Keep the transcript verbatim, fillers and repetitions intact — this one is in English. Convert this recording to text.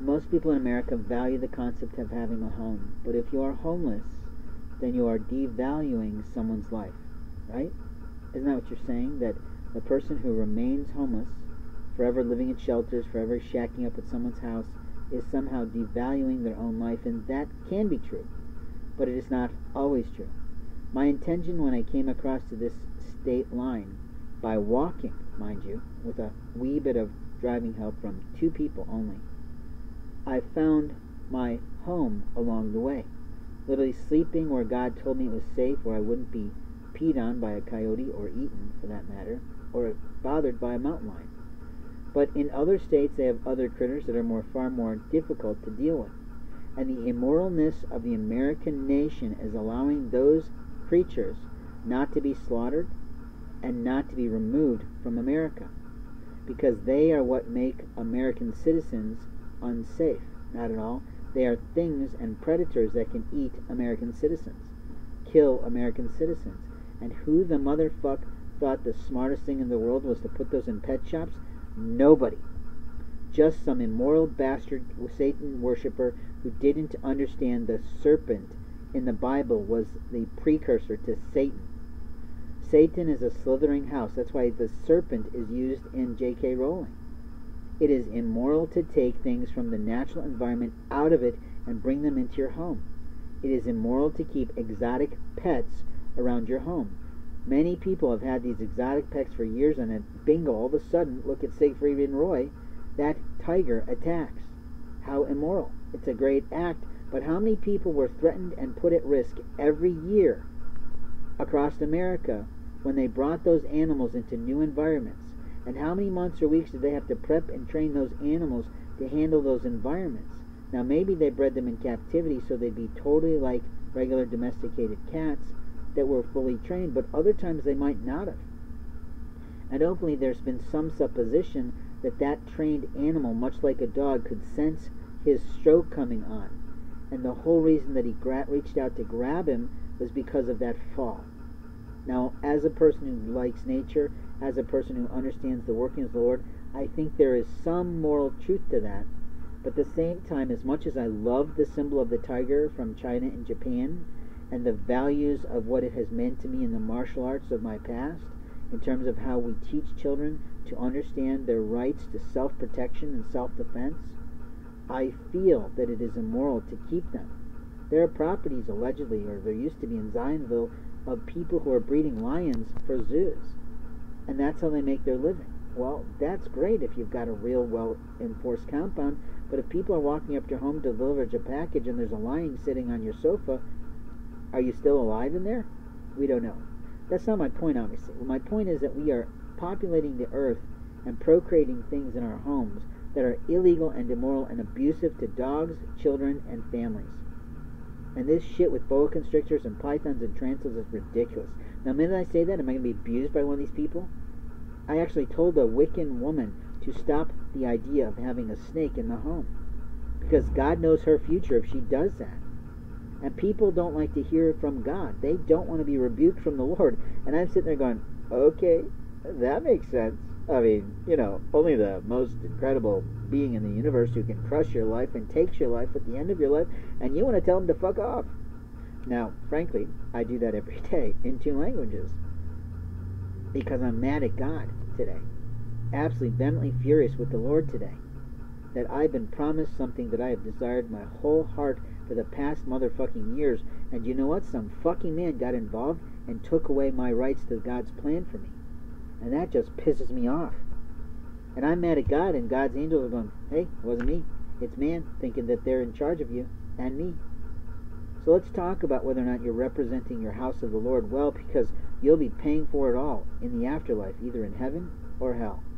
most people in America value the concept of having a home. But if you are homeless, then you are devaluing someone's life, right? Isn't that what you're saying? That the person who remains homeless, forever living in shelters, forever shacking up at someone's house, is somehow devaluing their own life, and that can be true, but it is not always true. My intention when I came across to this state line, by walking, mind you, with a wee bit of driving help from two people only, I found my home along the way, literally sleeping where God told me it was safe, where I wouldn't be peed on by a coyote, or eaten for that matter, or bothered by a mountain lion. But in other states they have other critters that are more far more difficult to deal with. And the immoralness of the American nation is allowing those creatures not to be slaughtered and not to be removed from America, because they are what make American citizens unsafe. Not at all. They are things and predators that can eat American citizens, kill American citizens. And who the motherfuck thought the smartest thing in the world was to put those in pet shops? Nobody. Just some immoral bastard Satan worshiper who didn't understand the serpent in the Bible was the precursor to Satan. Satan is a slithering house. That's why the serpent is used in J K Rowling. It is immoral to take things from the natural environment out of it and bring them into your home. It is immoral to keep exotic pets around your home. Many people have had these exotic pets for years, and then bingo, all of a sudden, look at Siegfried and Roy, that tiger attacks. How immoral. It's a great act, but how many people were threatened and put at risk every year across America when they brought those animals into new environments? And how many months or weeks did they have to prep and train those animals to handle those environments? Now maybe they bred them in captivity so they'd be totally like regular domesticated cats that were fully trained, but other times they might not have. And hopefully there's been some supposition that that trained animal, much like a dog, could sense his stroke coming on. And the whole reason that he gra- reached out to grab him was because of that fall. Now, as a person who likes nature, as a person who understands the workings of the Lord, I think there is some moral truth to that. But at the same time, as much as I love the symbol of the tiger from China and Japan, and the values of what it has meant to me in the martial arts of my past, in terms of how we teach children to understand their rights to self-protection and self-defense, I feel that it is immoral to keep them. There are properties, allegedly, or there used to be in Zionville, of people who are breeding lions for zoos. And that's how they make their living. Well, that's great if you've got a real well-enforced compound, but if people are walking up to your home to deliver a package and there's a lion sitting on your sofa, are you still alive in there? We don't know. That's not my point, obviously. My point is that we are populating the earth and procreating things in our homes that are illegal and immoral and abusive to dogs, children, and families. And this shit with boa constrictors and pythons and tarantulas is ridiculous. Now, the minute I say that, am I going to be abused by one of these people? I actually told a Wiccan woman to stop the idea of having a snake in the home, because God knows her future if she does that. And people don't like to hear from God. They don't want to be rebuked from the Lord. And I'm sitting there going, okay, that makes sense. I mean, you know, only the most incredible being in the universe who can crush your life and takes your life at the end of your life, and you want to tell him to fuck off. Now, frankly, I do that every day in two languages, because I'm mad at God today. Absolutely vehemently furious with the Lord today, that I've been promised something that I have desired my whole heart for the past motherfucking years, and you know what? Some fucking man got involved and took away my rights to God's plan for me. And that just pisses me off. And I'm mad at God, and God's angels are going, hey, it wasn't me. It's man, thinking that they're in charge of you and me. So let's talk about whether or not you're representing your house of the Lord well, because you'll be paying for it all in the afterlife, either in heaven or hell.